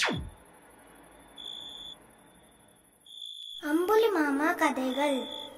அம்புலி மாமா கதைகள்.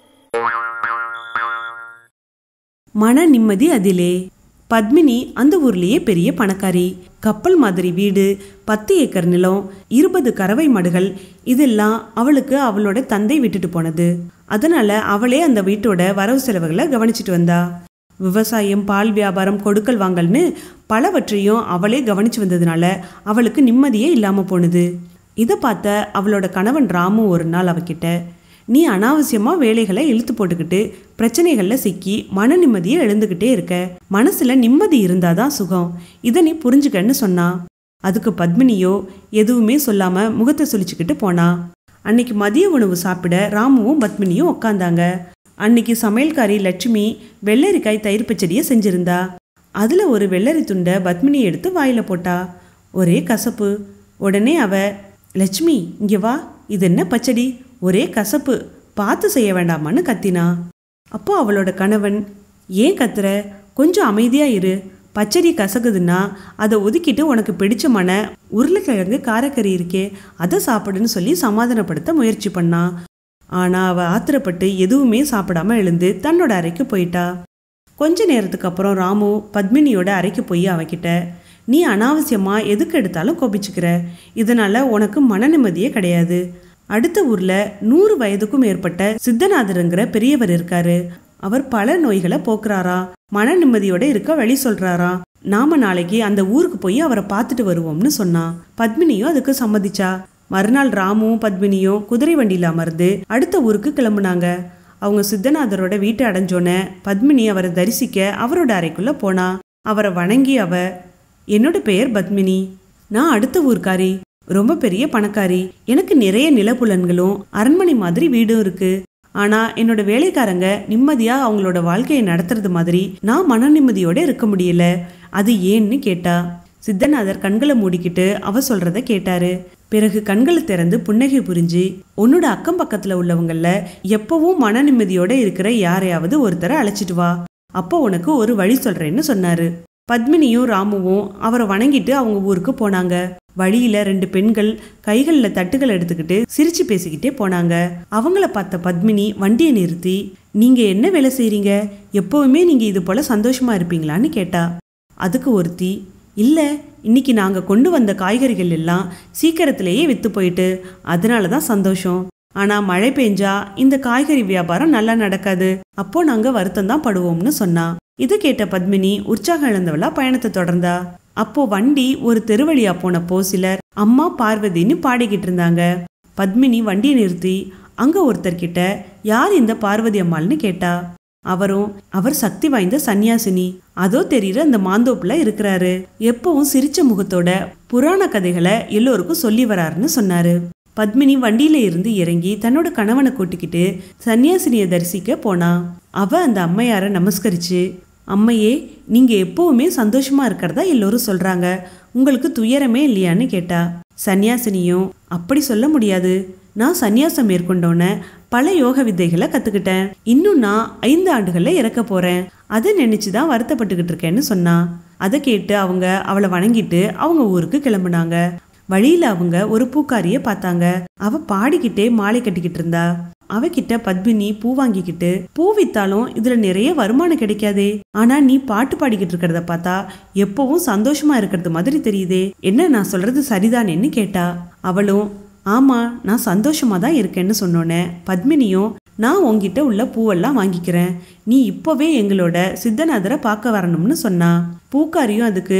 மன நிம்மதி அதிலே. பத்மினி அந்த ஊர்லேயே பெரிய பணக்காரி. கப்பல் மாதிரி வீடு, 10 ஏக்கர் நிலம், 20 கறவை மாடுகள், இதெல்லாம் அவளுக்கு அவளோட தந்தை விட்டுட்டு போனது. அதனால அவளே அந்த வீட்டோட வரவு செலவுகளை கவனிச்சுட்டு வந்தா. விவசாயம், பால் வியாபாரம், கொடுக்கல் வாங்கல்னு பலவற்றையும் அவளே கவனிச்சு வந்ததுனால அவளுக்கு நிம்மதியே இல்லாம போனது. இதை பார்த்த அவளோட கணவன் ராமு ஒரு நாள் அவகிட்ட, நீ அனாவசியமா வேலைகளை இழுத்து போட்டுக்கிட்டு பிரச்சனைகள்ல சிக்கி மன நிம்மதியை எழுந்துகிட்டே இருக்க. மனசுல நிம்மதி இருந்தாதான் சுகம், இதை நீ புரிஞ்சுக்கன்னு சொன்னா. அதுக்கு பத்மினியோ எதுவுமே சொல்லாம முகத்தை சுழிச்சுக்கிட்டு போனா. அன்னைக்கு மதிய உணவு சாப்பிட ராமுவும் பத்மினியும் உக்காந்தாங்க. அன்னைக்கு சமையல்காரி லட்சுமி வெள்ளரிக்காய் தயிர் பச்சடியை செஞ்சிருந்தா. அதுல ஒரு வெள்ளரி துண்டை பத்மினி எடுத்து வாயில போட்டா. ஒரே கசப்பு. உடனே அவ, லட்சுமி இங்க வா, இது என்ன பச்சடி, ஒரே கசப்பு, பார்த்து செய்ய வேண்டாமான்னு கத்தினா. அப்போ அவளோட கணவன், ஏன் கத்துற, கொஞ்சம் அமைதியா இரு, பச்சடி கசக்குதுன்னா அதை ஒதுக்கிட்டு உனக்கு பிடிச்சமான உருளைக்கிழங்கு காரக்கறி இருக்கே அதை சாப்பிடுன்னு சொல்லி சமாதானப்படுத்த முயற்சி பண்ணா. ஆனா அவ ஆத்திரப்பட்டு எதுவுமே சாப்பிடாம எழுந்து தன்னோட அறைக்கு போயிட்டா. கொஞ்ச நேரத்துக்கு அப்புறம் ராமு பத்மினியோட அறைக்கு போய் அவகிட்ட, நீ அனாவசியமா எதுக்கு எடுத்தாலும் கோபிச்சுக்கிற, இதனால உனக்கு மன நிம்மதியே கிடையாது. அடுத்த ஊர்ல 100 வயதுக்கும் மேற்பட்ட சித்தநாதருங்கிற பெரியவர் இருக்காரு. அவர் பல நோய்களை போக்குறாரா, மன நிம்மதியோட இருக்க வழி சொல்றாரா. நாம நாளைக்கு அந்த ஊருக்கு போய் அவரை பார்த்துட்டு வருவோம்னு சொன்னா. பத்மினியும் அதுக்கு சம்மதிச்சா. மறுநாள் ராமுவும் பத்மினியும் குதிரை வண்டியில அமர்ந்து அடுத்த ஊருக்கு கிளம்புனாங்க. அவங்க சித்தநாதரோட வீட்டை அடைஞ்சோன்னே பத்மினி அவரை தரிசிக்க அவரோட அறைக்குள்ள போனா. அவரை வணங்கி அவ, என்னோட பெயர் பத்மினி, நான் அடுத்த ஊர்க்காரி, ரொம்ப பெரிய பணக்காரி, எனக்கு நிறைய நிலப்புலன்களும் அரண்மனை மாதிரி வீடும் இருக்கு. ஆனா என்னோட வேலைக்காரங்க நிம்மதியா அவங்களோட வாழ்க்கையை நடத்துறது மாதிரி நான் மன நிம்மதியோட இருக்க முடியல, அது ஏன்னு கேட்டா. சித்தநாதர் கண்களை மூடிக்கிட்டு அவ சொல்றத கேட்டாரு. பிறகு கண்களை திறந்து புன்னகை புரிஞ்சு, உன்னோட அக்கம் பக்கத்துல உள்ளவங்கள எப்பவும் மன நிம்மதியோட இருக்கிற யாரையாவது ஒருத்தரை அழைச்சிட்டு வா, அப்போ உனக்கு ஒரு வழி சொல்றேன்னு சொன்னாரு. பத்மினியும் ராமுவும் அவரை வணங்கிட்டு அவங்க ஊருக்கு போனாங்க. வழியில 2 பெண்கள் கைகள்ல தட்டுகள் எடுத்துக்கிட்டு சிரிச்சு பேசிக்கிட்டே போனாங்க. அவங்கள பார்த்த பத்மினி வண்டியை நிறுத்தி, நீங்க என்ன வேலை செய்றீங்க, எப்பவுமே நீங்க இது போல சந்தோஷமா இருப்பீங்களான்னு கேட்டா. அதுக்கு ஒருத்தி, இல்ல, இன்னைக்கு நாங்க கொண்டு வந்த காய்கறிகள் எல்லாம் சீக்கிரத்திலேயே வித்து போயிட்டு அதனாலதான் சந்தோஷம். ஆனா மழை பெஞ்சா இந்த காய்கறி வியாபாரம் நல்லா நடக்காது, அப்போ நாங்க வருத்தம் தான் படுவோம்னு சொன்னா. இது கேட்ட பத்மினி உற்சாகம் இழந்தவளா பயணத்தை தொடர்ந்தா. அப்போ வண்டி ஒரு தெருவழியா போனப்போ சிலர் அம்மா பார்வதின்னு பாடிக்கிட்டு இருந்தாங்க. பத்மினி வண்டியை நிறுத்தி அங்க ஒருத்தர்கிட்ட, யார் இந்த பார்வதி அம்மாள்னு கேட்டா. அவரும், அவர் சக்தி வாய்ந்த சன்னியாசினி, அதோ தெரியுற அந்த மாந்தோப்புல இருக்கிறாரு, எப்பவும் சிரிச்ச முகத்தோட புராண கதைகளை எல்லோருக்கும் சொல்லி வராருன்னு சொன்னாரு. பத்மினி வண்டியில இருந்து இறங்கி தன்னோட கணவனை கூட்டிக்கிட்டு சன்னியாசினியை தரிசிக்க போனா. அவ அந்த அம்மையார நமஸ்கரிச்சு, அம்மையே, நீங்க எப்பவுமே சந்தோஷமா இருக்கிறதா எல்லோரும் சொல்றாங்க, உங்களுக்கு துயரமே இல்லையான்னு கேட்டா. சன்னியாசினியும், அப்படி சொல்ல முடியாது, நான் சன்னியாசம் மேற்கொண்டோன்னு பல யோக வித்தைகளை கத்துக்கிட்டேன், இன்னும் நான் 5 ஆண்டுகள்ல இறக்க போறேன், அதை நினைச்சுதான் வருத்தப்பட்டுக்கிட்டு இருக்கேன்னு சொன்னா. அதை கேட்டு அவங்க அவளை வணங்கிட்டு அவங்க ஊருக்கு கிளம்புனாங்க. வழியில அவங்க ஒரு பூக்காரிய பார்த்தாங்க. அவ பாடிக்கிட்டே மாலை கட்டிக்கிட்டு இருந்தா. அவகிட்ட பத்மினி பூ வாங்கிக்கிட்டு, பூ வித்தாலும் இதுல நிறைய வருமானம் கிடைக்காதே, ஆனா நீ பாட்டு பாடிக்கிட்டு இருக்கிறத பார்த்தா எப்பவும் சந்தோஷமா இருக்கிறது மாதிரி தெரியுதே, என்ன நான் சொல்றது சரிதானேன்னு கேட்டா. அவளும், ஆமா, நான் சந்தோஷமா தான் இருக்கேன்னு சொன்னோன்னே பத்மினியும், நான் உங்ககிட்ட உள்ள பூவெல்லாம் வாங்கிக்கிறேன், நீ இப்பவே எங்களோட சித்தநாதரை பார்க்க வரணும்னு சொன்னா. பூக்காரியும் அதுக்கு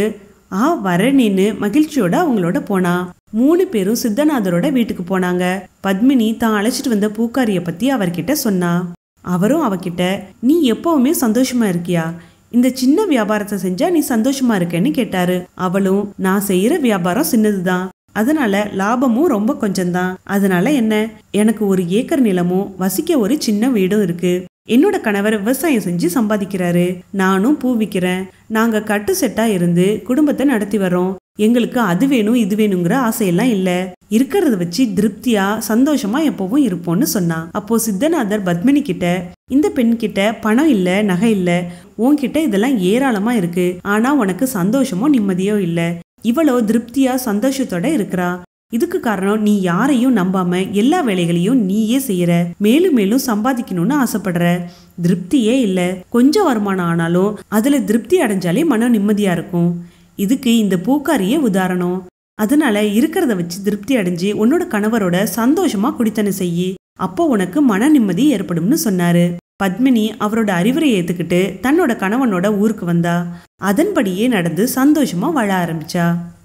வரேன்னு மகிழ்ச்சியோட அவங்களோட போனா. 3 பேரும் சித்தநாதரோட வீட்டுக்கு போனாங்க. பத்மினி தான் அழைச்சிட்டு வந்த பூக்காரிய பத்தி அவர்கிட்ட சொன்னா. அவரும் அவகிட்ட, நீ எப்பவுமே சந்தோஷமா இருக்கியா, இந்த சின்ன வியாபாரத்தை செஞ்சா நீ சந்தோஷமா இருக்கேன்னு கேட்டாரு. அவளும், நான் செய்யற வியாபாரம் சின்னதுதான், அதனால லாபமும் ரொம்ப கொஞ்சம்தான், அதனால என்ன, எனக்கு 1 ஏக்கர் நிலமும் வசிக்க ஒரு சின்ன வீடும் இருக்கு, என்னோட கணவர் விவசாயம் செஞ்சு சம்பாதிக்கிறாரு, நானும் பூ விற்கிறேன், நாங்க கட்டு செட்டா இருந்து குடும்பத்தை நடத்தி வர்றோம், எங்களுக்கு அது வேணும் இது வேணுங்கிற ஆசையெல்லாம் இல்ல, இருக்கிறத வச்சு திருப்தியா சந்தோஷமா எப்பவும் இருப்போம்னு சொன்னா. அப்போ சித்தநாதர் பத்மினி கிட்ட, இந்த பெண் கிட்ட பணம் இல்ல, நகை இல்ல, உன்கிட்ட இதெல்லாம் ஏராளமா இருக்கு, ஆனா உனக்கு சந்தோஷமோ நிம்மதியோ இல்ல, இவ்வளோ திருப்தியா சந்தோஷத்தோட இருக்கிறா, இதுக்கு காரணம் நீ யாரையும் நம்பாம எல்லா வேலைகளையும் நீயே செய்யற, மேலும் மேலும் சம்பாதிக்கணும்னு ஆசைப்படுற, திருப்தியே இல்ல. கொஞ்சம் வருமானம் ஆனாலும் அதுல திருப்தி அடைஞ்சாலே மனம் நிம்மதியா இருக்கும். இதுக்கு இந்த பூக்காரியே உதாரணம். அதனால இருக்கிறத வச்சு திருப்தி அடைஞ்சு உன்னோட கணவரோட சந்தோஷமா குடித்தனம் செய்யி, அப்போ உனக்கு மன நிம்மதி ஏற்படும்னு சொன்னாரு. பத்மினி அவரோட அறிவுரை ஏத்துக்கிட்டு தன்னோட கணவனோட ஊருக்கு வந்தா. அதன்படியே நடந்து சந்தோஷமா வாழ ஆரம்பிச்சா.